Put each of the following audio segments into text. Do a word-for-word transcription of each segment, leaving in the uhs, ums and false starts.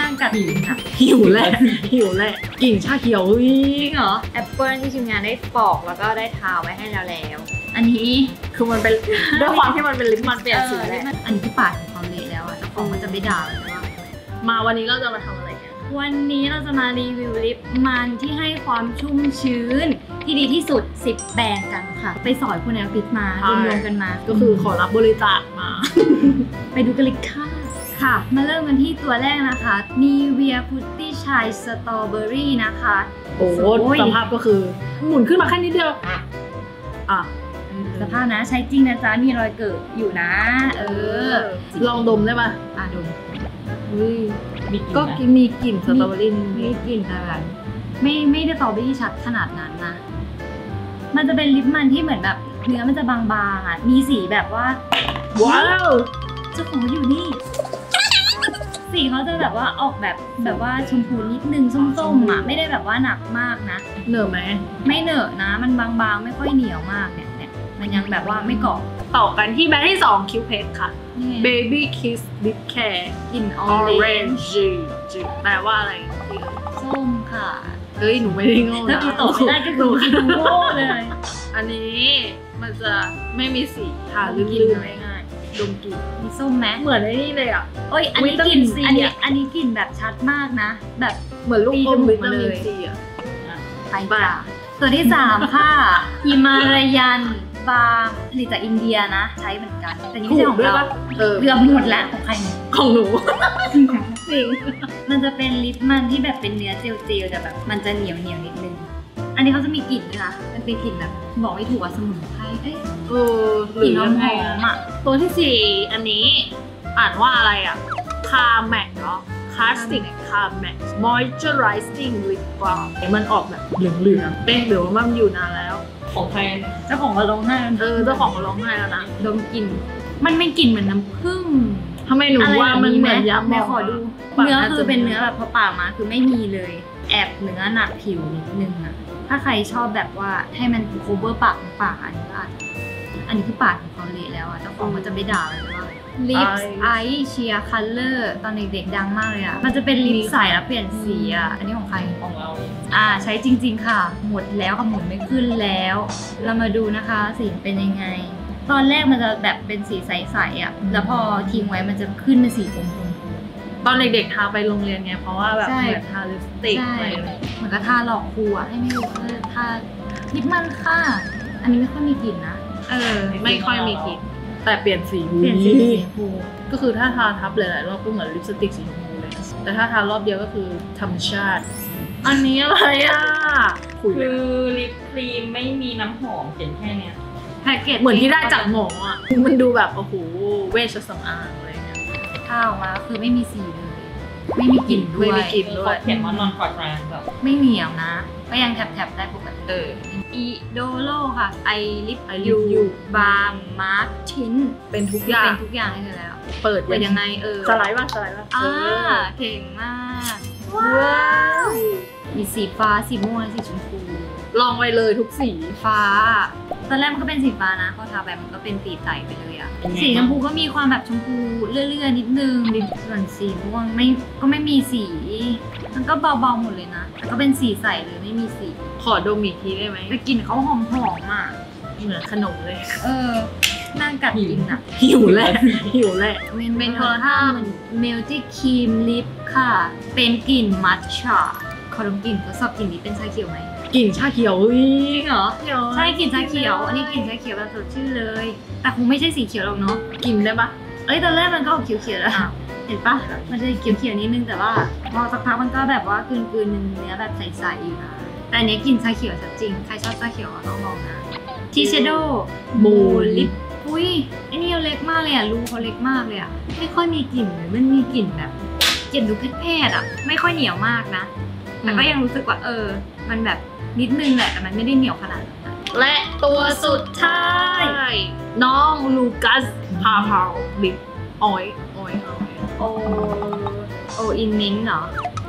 นั่งกัดกินอ่ะหิวแหละหิวแหละกลิ่นชาเขียวจริงเหรอแอปเปิลที่ทีมงานได้ปอกแล้วก็ได้ทาไว้ให้แล้วแล้วอันนี้คือมันเป็นด้วยความที่มันเป็นลิปมันเปลี่ยนสีแหละอันนี้คือปาดของเขาเละแล้วอ่ะเจ้าของมันจะไม่ด่าเลยว่ามาวันนี้เราจะมาทำอะไรกันวันนี้เราจะมารีวิวลิปมันที่ให้ความชุ่มชื้นที่ดีที่สุดสิบแบรนด์กันค่ะไปสอยคุณแอลฟิตมารวมๆกันมาก็คือขอรับบริจาคมาไปดูกันเลยค่ะค่ะมาเริ่มกันที่ตัวแรกนะคะ Nivea Putty Chai Strawberry นะคะโอ้สภาพก็คือหมุนขึ้นมาแค่นิดเดียวอ่ะสภาพนะใช้จริงนะจ๊ะมีรอยเกิดอยู่นะเออลองดมได้ป่ะอ่ะดมก็มีกลิ่นสตรอเบอรี่มีกลิ่นแต่แบบไม่ไม่ได้สตรอเบอรี่ชัดขนาดนั้นนะมันจะเป็นลิปมันที่เหมือนแบบเนื้อมันจะบางๆอ่ะมีสีแบบว่าว้าวเจ้าของอยู่นี่สีเขาจะแบบว่าออกแบบแบบว่าชมพูนิดนึงส้มๆอ่ะไม่ได้แบบว่าหนักมากนะเหนอะไหมไม่เหนอะนะมันบางๆไม่ค่อยเหนียวมากเนี่ยเนี่ยมันยังแบบว่าไม่เกาะต่อกันที่แบรนด์ที่สองคิวเพสค่ะ Baby Kiss Lip Care กลิ่น Orange แปลว่าอะไรส้มค่ะเฮ้ยหนูไม่ได้โง่นะถ้าดูต่อไม่ได้ก็ดูโง่เลยอันนี้มันจะไม่มีสีทาลื่นๆง่ายๆดมกลิ่นมีส้มไหมเหมือนไอ้นี่เลยอ่ะโอ้ยอันนี้กลิ่นอันนี้อันนี้กลิ่นแบบชัดมากนะแบบเหมือนลูกอมวิตามินซีอ่ะไปจ้ะตัวที่สามค่ะฮิมาลายันบาร์ผลิตจากอินเดียนะใช้เหมือนกันแต่นี่ไม่ใช่ของเราเกือบหมดแล้วของใครของหนูจริงมันจะเป็นลิปมันที่แบบเป็นเนื้อเจลๆแต่แบบมันจะเหนียวเหนียวนิดนึงอันนี้เขาจะมีกลิ่นด้วยนะมันเป็นกลิ่นแบบบอกไม่ถูกว่าสมุนไพรเอ้ยเออกลิ่นหอมอ่ะตัวที่สี่อันนี้อ่านว่าอะไรอ่ะคาแม็กเนาะคลาสสิกคาแม็ก moisturizing lip balm มันออกแบบเหลืองๆเป็นหรือว่ามันอยู่นานแล้วของใครเจ้าของก็ร้องไห้เออเจ้าของก็ร้องไห้แล้วนะดมกลิ่นมันไม่กลิ่นเหมือนน้ำผึ้งทำไมหนูว่ามันเหมือนยาหมองขอดูเนื้อคือเป็นเนื้อแบบพอปากมาคือไม่มีเลยแอบเนื้อหนักผิวนิดนึงอะถ้าใครชอบแบบว่าให้มันโคเวอร์ปากปากอันนี้ก็อาจอันนี้คือปากของเขาเละแล้วอะเจ้าของก็จะไม่ด่าเลยว่าลิปไอเชียคัลเลอร์ตอนเด็กๆดังมากเลยอะมันจะเป็นลิปใสแล้วเปลี่ยนสีอะอันนี้ของใครของเราอ่าใช้จริงๆค่ะหมดแล้วค่ะหมุนไม่ขึ้นแล้วเรามาดูนะคะสีเป็นยังไงตอนแรกมันจะแบบเป็นสีใสๆอ่ะแล้วพอทิ้งไว้มันจะขึ้นเป็นสีอมตอนเด็กๆทาไปโรงเรียนไงเพราะว่าแบบเหมือนทาลิปสติกอะไรเหมือนกับทาหลอกครูอะให้ไม่รู้ว่าทาลิปมันค่ะอันนี้ไม่ค่อยมีกลิ่นนะเออไม่ค่อยมีกลิ่นแต่เปลี่ยนสีเปลี่ยนสีสีชมพูก็คือถ้าทาทับหลายๆรอบก็เหมือนลิปสติกสีชมพูเลยแต่ถ้าทารอบเดียวก็คือธรรมชาติอันนี้อะไรอ่ะคือลิปครีมไม่มีน้ำหอมเขียนแค่เนี้ยแพ็กเกจเหมือนที่ได้จากหมออ่ะมันดูแบบโอ้โหเวชสำอางอะไรเงี้ยถ้าออกมาคือไม่มีสีเลยไม่มีกลิ่นด้วยไม่มีกลิ่นด้วยเขียนว่านอนคอร์ดแรงแบบไม่เหนียวนะก็ยังแถบๆได้ปกติเอออีโดโลค่ะไอลิปยูบาร์มาร์คชิ้นเป็นทุกอย่างเป็นทุกอย่างให้เธอแล้วเปิดเป็นยังไงเออสไลด์ป่ะสไลด์ป่ะอ่าเก่งมากว้าวมีสีฟ้าสีม่วงสีชมพูลองไปเลยทุกสีฟ้าตอนแรกมันก็เป็นสีฟ้านะพอทาแบบมันก็เป็นสีใสไปเลยอะสีชมพูก็มีความแบบชมพูเลื่อยๆนิดนึงส่วนสีม่วงไม่ก็ไม่มีสีมันก็เบาๆหมดเลยนะแต่ก็เป็นสีใสเลยไม่มีสีขอดมอีกทีได้ไหมแต่กลิ่นเขาหอมๆอ่ะเหมือนขนมเลยเออนั่งกัดกินอะหิวแหละหิวแหละเป็นโทรทัศน์เมลตี้ครีมลิปค่ะเป็นกลิ่นมัทฉะขอดมกลิ่นทดสอบกลิ่นนี้เป็นชาเขียวไหมกลิ่นชาเขียวจริงเหรอใช่กลิ่นชาเขียวอันนี้กลิ่นชาเขียวแบบสดชื่นเลยแต่คงไม่ใช่สีเขียวหรอกเนาะกลิ่นได้ปะเอ้ยตอนแรกมันก็ออกเขียวๆแล้วเห็นปะมันจะเขียวๆนิดนึงแต่ว่าพอสักพักมันก็แบบว่ากลืนๆเนื้อแบบใสๆอยู่นะแต่อันนี้กลิ่นชาเขียวชัดจริงใครชอบชาเขียวต้องลองนะทีเชโดโมลิปอุ้ยไอ้นี่เล็กมากเลยอ่ะรูเขาเล็กมากเลยอ่ะไม่ค่อยมีกลิ่นเลยมันมีกลิ่นแบบกลิ่นดูแพทย์ๆอ่ะไม่ค่อยเหนียวมากนะแต่ก็ยังรู้สึกว่าเออมันแบบนิดนึงแหละแต่มันไม่ได้เหนียวขนาดนั้นและตัวสุดท้ายน้องลูกัสพาพาวลิปออยออยโอโออินมิงเหรอ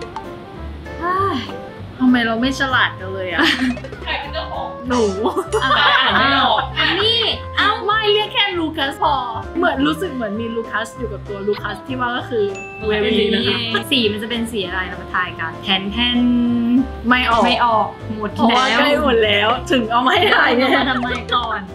ทำไมเราไม่ฉลาดกันเลยอ่ะใครเป็นเจ้าของหนูอะไรอ่านไม่ออกอันนี้เอ้าไม่เรียกแค่ลูคัสพอเหมือนรู้สึกเหมือนมีลูคัสอยู่กับตัวลูคัสที่ว่าก็คือเวรีนะคะสีมันจะเป็นสีอะไรเรามาทายกันแทนแทนไม่ออกไม่ออกหมดเพราะว่าแล้วใกล้หมดแล้วถึงเอาไม่ได้เอาเนี่ยมาทำไมก่อน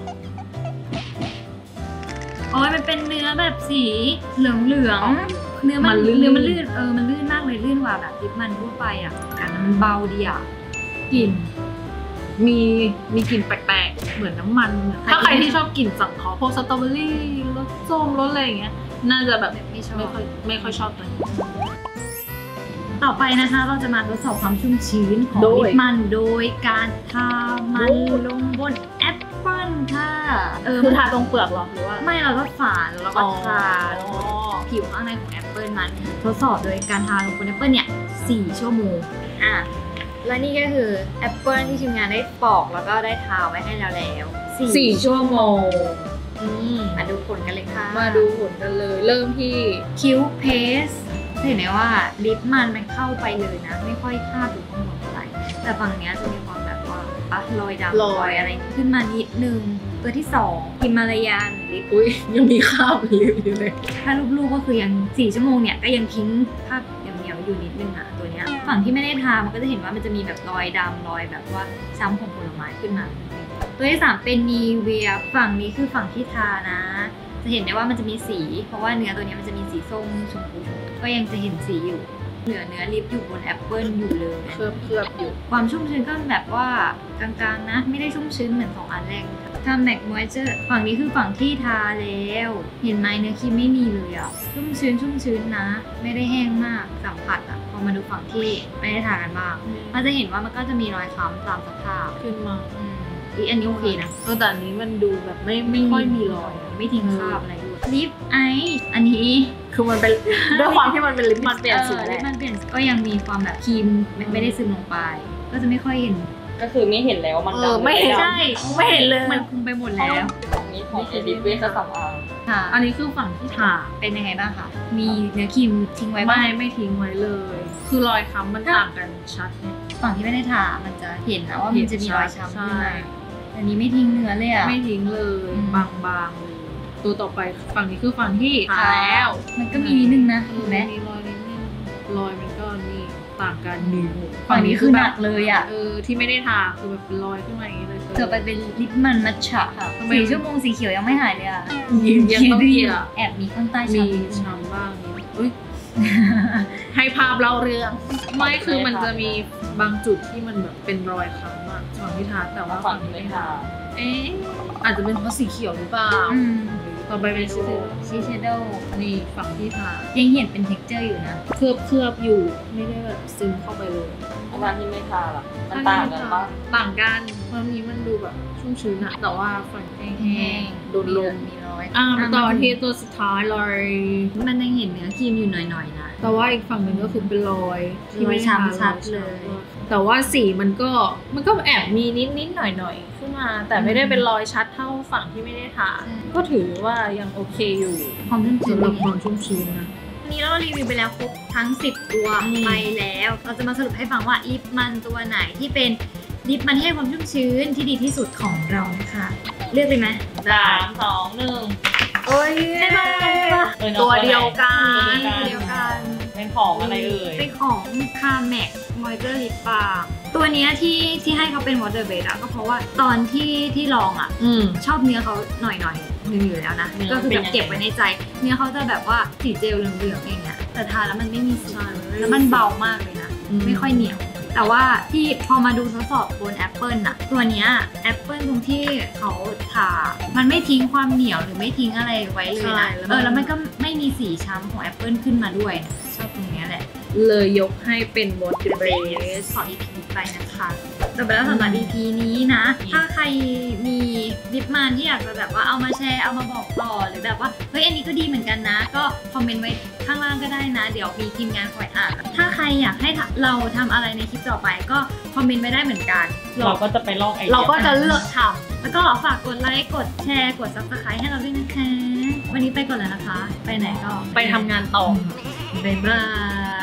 โอ้ยมันเป็นเนื้อแบบสีเหลืองเหลืองๆเนื้อมันเนื้อมันลื่นเออมันลื่นมากเลยลื่นกว่าแบบดิบมันทั่วไปอ่ะกันมันเบาดีอ่ะกลิ่นมีมีกลิ่นแปลกๆเหมือนน้ำมันถ้าใครที่ชอบกลิ่นสังเคราะห์พวกสตรอเบอรี่รสส้มรสอะไรอย่างเงี้ยน่าจะแบบไม่ชอบไม่ค่อยไม่ค่อยชอบตัวนี้ต่อไปนะคะเราจะมาทดสอบความชุ่มชื้นของโดยลิปมันโดยการทามันลงบนแอปเปิ้ลค่ะเออคือทาตรงเปลือกหรอหรือว่าไม่เราก็ฝานแล้วเราก็ทาอ๋อผิวข้างในของแอปเปิลมันทดสอบโดยการทาลงบนแอปเปิลเนี่ยสี่ชั่วโมงอ่ะและนี่ก็คือแอปเปิลที่ทีมงานได้ปอกแล้วก็ได้ทาไว้ให้เราแล้วสี่ชั่วโมงอืมมาดูผลกันเลยค่ะมาดูผลกันเลย เริ่มที่คิ้วเพสเห็นไหมว่าลิปมันมันเข้าไปเลยนะ ไม่ค่อยคาบอยู่ข้างบนเท่าไหร่แต่ฝั่งเนี้ยจะมีความแบบว่าอ่ะรอยดำรอยอะไรขึ้นมานิดนึงตัวที่สองฮิมาลายันลิปอุ้ยยังมีคราบลิปอยู่เลยถ้ารูปๆก็คือยังสี่ชั่วโมงเนี่ยก็ยังทิ้งภาพเหนียวๆอยู่นิดนึงอ่ะตัวเนี้ยฝั่งที่ไม่ได้ทามันก็จะเห็นว่ามันจะมีแบบรอยดำรอยแบบว่าช้ำของผลไม้ขึ้นมา ตัวที่สามเป็นนีเวียฝั่งนี้คือฝั่งที่ทานะ จะเห็นได้ว่ามันจะมีสี เพราะว่าเนื้อตัวนี้มันจะมีสีส้มชมพูก็ยังจะเห็นสีอยู่เหลือเนื้อลิปอยู่บนแอปเปิลอยู่เลยเคลือบเคลือบอยู่ความชุ่มชื้นก็แบบว่ากลางๆนะ ไม่ได้ชุ่มชื้นเหมือนสองอันแรกทาแม็กมอยเจอร์ฝั่งนี้คือฝั่งที่ทาแล้วเห็นไหมเนื้อครีมไม่มีเลยอ่ะชุ่มชื้นชุ่มชื้นนะ ไม่ได้แห้งมากสัมผัสอ่ะพอมาดูฝั่งที่ไม่ได้ทากันบ้างมันจะเห็นว่ามันก็จะมีรอยคล้ำตามสภาพขึ้นมาอืมอีอันนี้โอเคนะเออแต่อันนี้มันดูแบบไม่ไม่ค่อยมีรอยไม่ทิ้งคราบอะไรด้วยลิปไออันนี้คือมันเป็นด้วยความที่มันเป็นลิปมันเปลี่ยนสีออแหลิละปมันเปลี่ยนก็ยังมีความแบบครีมไม่ไม่ได้ซึมลงไป ก็จะไม่ค่อยเห็นก็คือไม่เห็นแล้วมันเออดำไม่เห็นดำใช่ไม่เห็นเลยมันคุมไปหมดแล้วอันนี้ของเอดิเวสสำอางค่ะอันนี้คือฝั่งที่ทาเป็นยังไงบ้างคะมีเนื้อครีมทิ้งไว้บ้าไม่งไม่ทิ้งไว้เลย คือรอยค้ำมันต่างกันชัดเนี่ยฝั่งที่ไม่ได้ทามันจะเห็นนะว่ามันจะมีรอยช้ำขึ้นใช่มาอันนี้ไม่ทิ้งเนื้อเลยอ่ะไม่ทิ้งเลยอืมบางๆเลยตัวต่อไปฝั่งนี้คือฝั่งที่ทาแล้วมันก็มีนิดนึงนะเห็นไหมมีรอยนิดนึงรอยมันก็นี่ต่างกันนิ้วฝั่งนี้คือหนักเลยอ่ะเออที่ไม่ได้ทาคือแบบเป็นรอยขึ้นมาอย่างนี้เลยเธอไปเป็นลิปมันมัทฉะค่ะทำไมสี่ชั่วโมงสีเขียวยังไม่หายเลยอ่ะยังต้องเกลี่ยแอบมีข้างใต้มีช้ำช้ำบ้างนี่อุ้ย ให้ภาพเล่าเรื่อง ไม่คือมันจะมีบางจุดที่มันแบบเป็นรอยค้ำอะฝั่งที่ทาแต่ว่าฝั่งที่ไม่ทาเอ๊ะอาจจะเป็นเพราะสีเขียวหรือเปล่าอืมต่อไปเป็นชิเทโร่ชีเชโดนี่ฝั่งที่ทายังเห็นเป็น texture อยู่นะเคลือบเคลือบอยู่ไม่ได้แบบซึมเข้าไปเลยอันนั้นที่ไม่ทาล่ะมันต่างกันปะต่างกันตอนนี้มันดูแบบชุ่มชื้นอะแต่ว่าฝั่งแห้แห้งงๆโดนลมมีรอยอ่าต่อที่ตัวสุดท้ายเลยมันยังเห็นเนื้อครีมอยู่หน่อยๆนะแต่ว่าอีกฝั่งหนึ่งก็คือเป็นรอยที่ไม่รอยช้ำชัดเลยแต่ว่าสีมันก็มันก็แอบมีนิดนิดๆหน่อยหน่อยๆขึ้นมา แต่ไม่ได้เป็นรอยชัดเท่าฝั่งที่ไม่ได้ทาก็ถือว่ายังโอเคอยู่ความชุ่มชื้นสำหรับความชุ่มชื้นนะวันนี้เรารีวิวไปแล้วครบทั้งสิบตัวอืมไปแล้ว เราจะมาสรุปให้ฟังว่าลิปมันตัวไหนที่เป็นลิปมันให้ความชุ่มชื้นที่ดีที่สุดของเรานะคะเลือกเลยไหมสามสองหนึ่งโอ้ยใช่ไหมเออตัวเดียวกันตัวเดียวกันเป็นของอะไรเอ่ยเป็นของคาแม็กมอยเจอร์ลิปบาล์มตัวเนี้ยที่ที่ให้เขาเป็นวอเตอร์เบสอะก็เพราะว่าตอนที่ที่ลองอะอืมชอบเนื้อเขาหน่อยหน่อยๆนึงอยู่แล้วนะ ก็คือแบบเก็บไว้ในใจ เนื้อเขาจะแบบว่าสีเจลเหลืองๆอย่างเงี้ยแต่ทาแล้วมันไม่มีสีแล้วมันเบามากเลยนะอืมไม่ค่อยเหนียว แต่ว่าที่พอมาดูทดสอบบนแอปเปิลน่ะตัวเนี้ยแอปเปิลตรงที่เขาทา มันไม่ทิ้งความเหนียวหรือไม่ทิ้งอะไรไว้เลยใช่นะแล้วมันเออแล้วมันก็ไม่มีสีช้ำของแอปเปิลขึ้นมาด้วยนะชอบตรงเนี้ยแหละเลยยกให้เป็นวอเตอร์เบสขอ อี พี ไปนะคะจบไปแล้วสำหรับ อี พี นี้นะ ถ้าใครมีลิปมันที่อยากจะแบบว่าเอามาแชร์เอามาบอกต่อหรือแบบว่าเฮ้ยอันนี้ก็ดีเหมือนกันนะ ก็คอมเมนต์ไว้ข้างล่างก็ได้นะ เดี๋ยวมีทีมงานคอยอ่านถ้าใครอยากให้เราทำอะไรในคลิปต่อไปก็คอมเมนต์ไว้ได้เหมือนกันเราก็จะไปลอกไอเดียเราก็จะเลือกทแล้วก็ฝากกดไลค์กดแชร์กด ซับสไครบ์ ให้เราด้วยนะคะวันนี้ไปก่อนแล้วนะคะ ไปไหนก็ำไปทำงานต่อบ๊ายบาย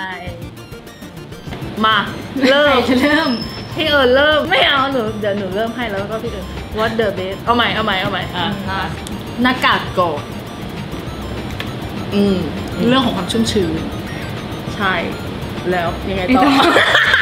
มา เริ่มใครจะเริ่มพี่เอิญเริ่มไม่เอาหนูเดี๋ยวหนูเริ่มให้แล้วก็พี่เอิญ what the best เอาใหม่เอาใหม่เอาใหม่อ่ะอ่ะหน้ากากก่อนอืมเรื่องของความชุ่มชื้นใช่แล้วยังไงต่อ